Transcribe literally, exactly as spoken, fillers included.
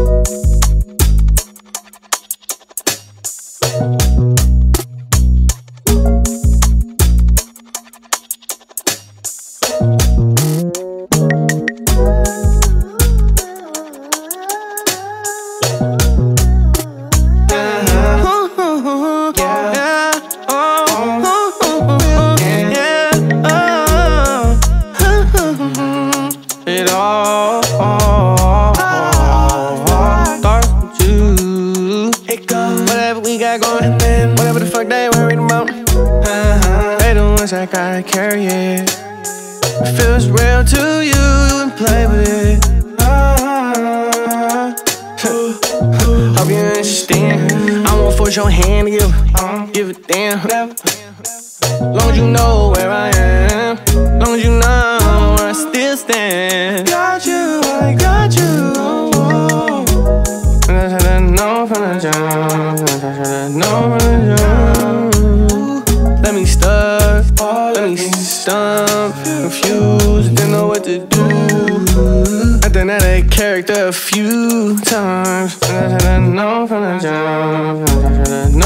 It all, all, all starts with you. It goes. Whatever we got going, whatever the fuck they worried about, uh-huh. They the ones that gotta carry it. It feels real to you and play with it. Uh-huh. Hope you understand. I won't force your hand to give, give a damn. Long as you know where I am, long as you know where I still stand. Got you, I got you. And I should know from the jump. And I should know from the jump. Let me stuck, let me stump, confused, didn't know what to do. I done had a character a few times. And I should know from the jump. And I should know.